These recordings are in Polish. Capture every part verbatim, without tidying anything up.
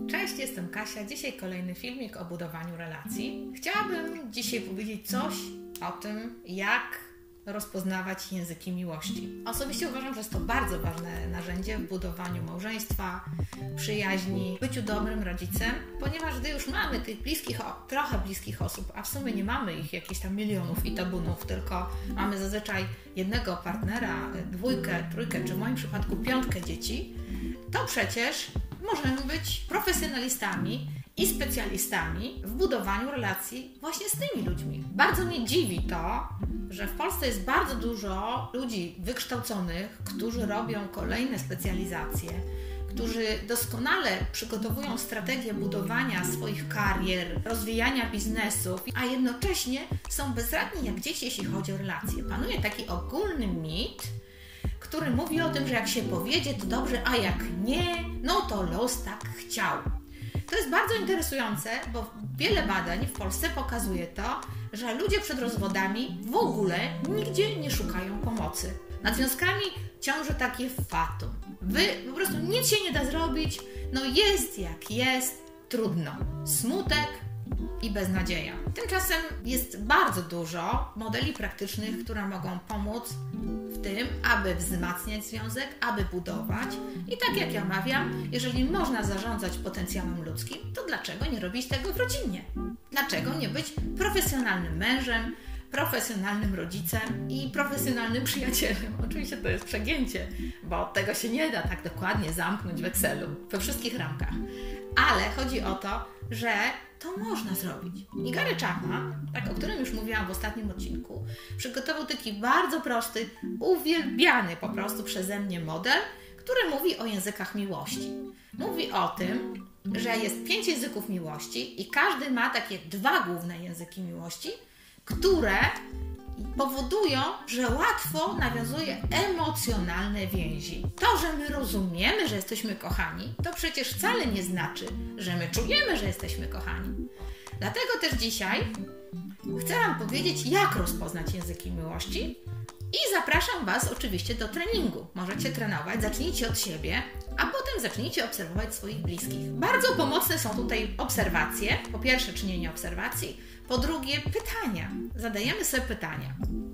Cześć, jestem Kasia. Dzisiaj kolejny filmik o budowaniu relacji. Chciałabym dzisiaj powiedzieć coś o tym, jak rozpoznawać języki miłości. Osobiście uważam, że jest to bardzo ważne narzędzie w budowaniu małżeństwa, przyjaźni, byciu dobrym rodzicem, ponieważ gdy już mamy tych bliskich, trochę bliskich osób, a w sumie nie mamy ich jakichś tam milionów i tabunów, tylko mamy zazwyczaj jednego partnera, dwójkę, trójkę, czy w moim przypadku piątkę dzieci, to przecież możemy być profesjonalistami i specjalistami w budowaniu relacji właśnie z tymi ludźmi. Bardzo mnie dziwi to, że w Polsce jest bardzo dużo ludzi wykształconych, którzy robią kolejne specjalizacje, którzy doskonale przygotowują strategię budowania swoich karier, rozwijania biznesów, a jednocześnie są bezradni jak dzieci, jeśli chodzi o relacje. Panuje taki ogólny mit, który mówi o tym, że jak się powiedzie, to dobrze, a jak nie, no to los tak chciał. To jest bardzo interesujące, bo wiele badań w Polsce pokazuje to, że ludzie przed rozwodami w ogóle nigdzie nie szukają pomocy. Nad związkami ciąży takie fatum. Wy po prostu nic się nie da zrobić, no jest jak jest, trudno. Smutek i beznadzieja. Tymczasem jest bardzo dużo modeli praktycznych, które mogą pomóc w tym, aby wzmacniać związek, aby budować. I tak jak ja mawiam, jeżeli można zarządzać potencjałem ludzkim, to dlaczego nie robić tego w rodzinie? Dlaczego nie być profesjonalnym mężem, profesjonalnym rodzicem i profesjonalnym przyjacielem? Oczywiście to jest przegięcie, bo tego się nie da tak dokładnie zamknąć w Excelu, we wszystkich ramkach. Ale chodzi o to, że to można zrobić. I Gary Chapman, tak, o którym już mówiłam w ostatnim odcinku, przygotował taki bardzo prosty, uwielbiany po prostu przeze mnie model, który mówi o językach miłości. Mówi o tym, że jest pięć języków miłości i każdy ma takie dwa główne języki miłości, które powodują, że łatwo nawiązuje emocjonalne więzi. To, że my rozumiemy, że jesteśmy kochani, to przecież wcale nie znaczy, że my czujemy, że jesteśmy kochani. Dlatego też dzisiaj chcę Wam powiedzieć, jak rozpoznać języki miłości i zapraszam Was oczywiście do treningu. Możecie trenować, zacznijcie od siebie, a potem zacznijcie obserwować swoich bliskich. Bardzo pomocne są tutaj obserwacje. Po pierwsze, czynienie obserwacji. Po drugie, pytania. Zadajemy sobie pytania.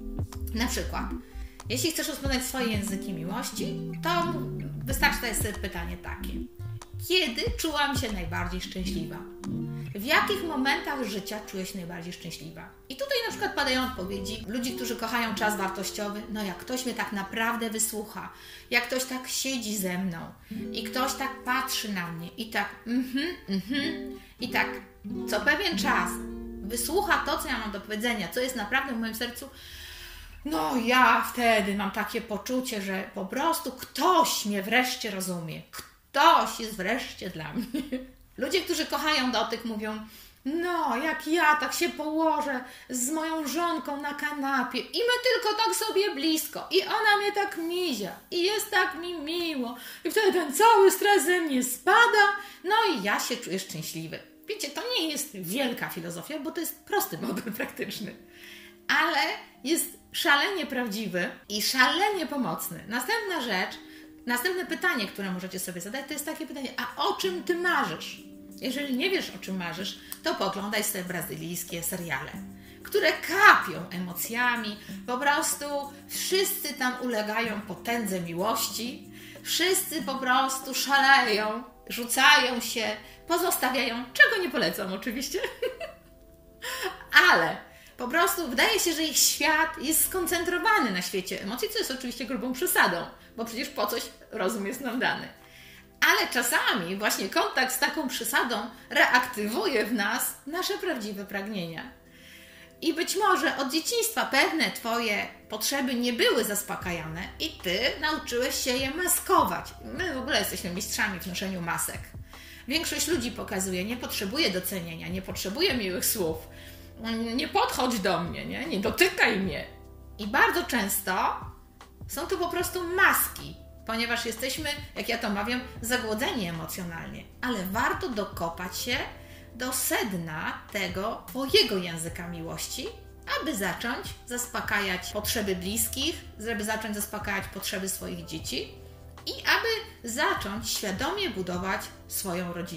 Na przykład, jeśli chcesz rozpoznać swoje języki miłości, to wystarczy zadać sobie pytanie takie. Kiedy czułam się najbardziej szczęśliwa? W jakich momentach życia czuję się najbardziej szczęśliwa? I tutaj na przykład padają odpowiedzi ludzi, którzy kochają czas wartościowy. No jak ktoś mnie tak naprawdę wysłucha, jak ktoś tak siedzi ze mną i ktoś tak patrzy na mnie i tak mhm, mhm i tak co pewien czas wysłucha to, co ja mam do powiedzenia, co jest naprawdę w moim sercu, no ja wtedy mam takie poczucie, że po prostu ktoś mnie wreszcie rozumie. Ktoś jest wreszcie dla mnie. Ludzie, którzy kochają dotyk, mówią, no jak ja tak się położę z moją żonką na kanapie i my tylko tak sobie blisko i ona mnie tak mizia i jest tak mi miło i wtedy ten cały stres ze mnie spada, no i ja się czuję szczęśliwy. Wiecie, to nie jest wielka filozofia, bo to jest prosty model praktyczny, ale jest szalenie prawdziwy i szalenie pomocny. Następna rzecz, następne pytanie, które możecie sobie zadać, to jest takie pytanie, a o czym Ty marzysz? Jeżeli nie wiesz, o czym marzysz, to poglądaj sobie brazylijskie seriale, które kapią emocjami, po prostu wszyscy tam ulegają potędze miłości, wszyscy po prostu szaleją, rzucają się, pozostawiają, czego nie polecam oczywiście, ale po prostu wydaje się, że ich świat jest skoncentrowany na świecie emocji, co jest oczywiście grubą przesadą, bo przecież po coś rozum jest nam dany. Ale czasami właśnie kontakt z taką przesadą reaktywuje w nas nasze prawdziwe pragnienia. I być może od dzieciństwa pewne Twoje potrzeby nie były zaspokajane i Ty nauczyłeś się je maskować. My w ogóle jesteśmy mistrzami w noszeniu masek. Większość ludzi pokazuje, nie potrzebuje docenienia, nie potrzebuje miłych słów, nie podchodź do mnie, nie, nie dotykaj mnie. I bardzo często są to po prostu maski, ponieważ jesteśmy, jak ja to mawiam, zagłodzeni emocjonalnie. Ale warto dokopać się do sedna tego Twojego języka miłości, aby zacząć zaspokajać potrzeby bliskich, żeby zacząć zaspokajać potrzeby swoich dzieci i aby zacząć świadomie budować swoją rodzinę.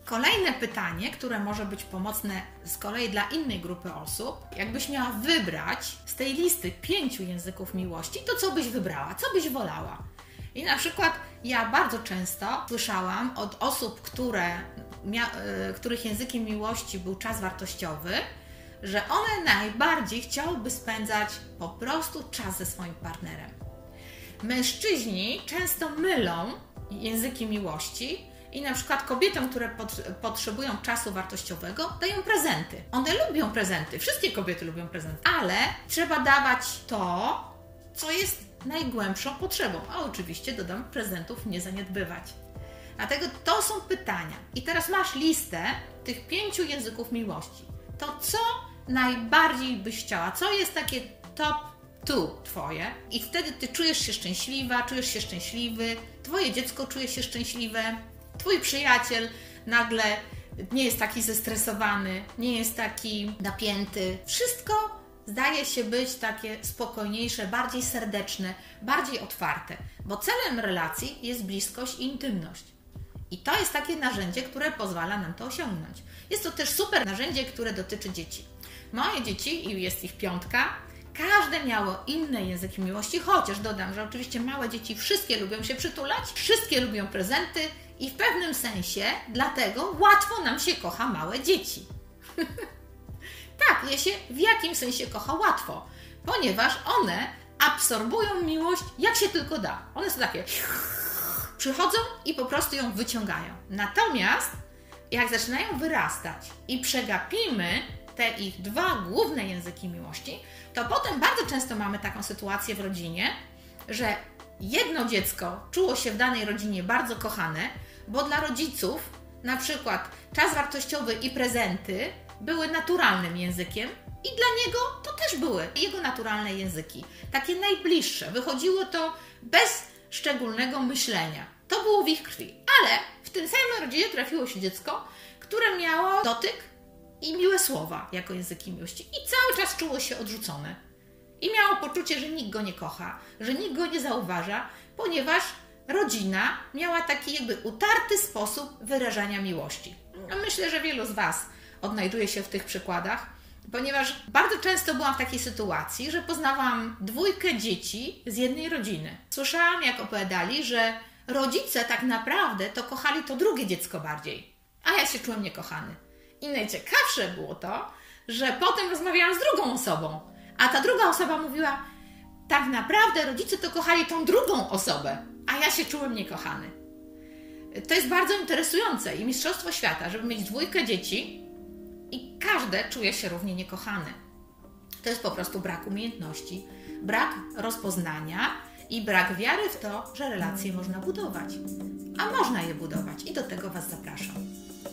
Kolejne pytanie, które może być pomocne z kolei dla innej grupy osób, jakbyś miała wybrać z tej listy pięciu języków miłości, to co byś wybrała, co byś wolała? I na przykład ja bardzo często słyszałam od osób, które, mia, y, których językiem miłości był czas wartościowy, że one najbardziej chciałyby spędzać po prostu czas ze swoim partnerem. Mężczyźni często mylą języki miłości i na przykład kobietom, które pot, potrzebują czasu wartościowego, dają prezenty. One lubią prezenty, wszystkie kobiety lubią prezenty, ale trzeba dawać to, co jest najgłębszą potrzebą. A oczywiście dodam, prezentów nie zaniedbywać. Dlatego to są pytania. I teraz masz listę tych pięciu języków miłości. To co najbardziej byś chciała? Co jest takie top tu twoje? I wtedy ty czujesz się szczęśliwa, czujesz się szczęśliwy, twoje dziecko czuje się szczęśliwe, twój przyjaciel nagle nie jest taki zestresowany, nie jest taki napięty. Wszystko zdaje się być takie spokojniejsze, bardziej serdeczne, bardziej otwarte, bo celem relacji jest bliskość i intymność. I to jest takie narzędzie, które pozwala nam to osiągnąć. Jest to też super narzędzie, które dotyczy dzieci. Moje dzieci, i jest ich piątka, każde miało inne języki miłości, chociaż dodam, że oczywiście małe dzieci wszystkie lubią się przytulać, wszystkie lubią prezenty i w pewnym sensie dlatego łatwo nam się kocha małe dzieci. Tak, je się w jakimś sensie kocha łatwo, ponieważ one absorbują miłość jak się tylko da. One są takie, przychodzą i po prostu ją wyciągają. Natomiast jak zaczynają wyrastać i przegapimy te ich dwa główne języki miłości, to potem bardzo często mamy taką sytuację w rodzinie, że jedno dziecko czuło się w danej rodzinie bardzo kochane, bo dla rodziców na przykład czas wartościowy i prezenty były naturalnym językiem i dla niego to też były jego naturalne języki. Takie najbliższe. Wychodziło to bez szczególnego myślenia. To było w ich krwi. Ale w tym samym rodzinie trafiło się dziecko, które miało dotyk i miłe słowa jako języki miłości. I cały czas czuło się odrzucone. I miało poczucie, że nikt go nie kocha, że nikt go nie zauważa, ponieważ rodzina miała taki jakby utarty sposób wyrażania miłości. No myślę, że wielu z Was odnajduje się w tych przykładach, ponieważ bardzo często byłam w takiej sytuacji, że poznawałam dwójkę dzieci z jednej rodziny. Słyszałam, jak opowiadali, że rodzice tak naprawdę to kochali to drugie dziecko bardziej, a ja się czułem niekochany. I najciekawsze było to, że potem rozmawiałam z drugą osobą, a ta druga osoba mówiła, tak naprawdę rodzice to kochali tą drugą osobę, a ja się czułem niekochany. To jest bardzo interesujące i mistrzostwo świata, żeby mieć dwójkę dzieci i każde czuje się równie niekochane. To jest po prostu brak umiejętności, brak rozpoznania i brak wiary w to, że relacje można budować. A można je budować i do tego Was zapraszam.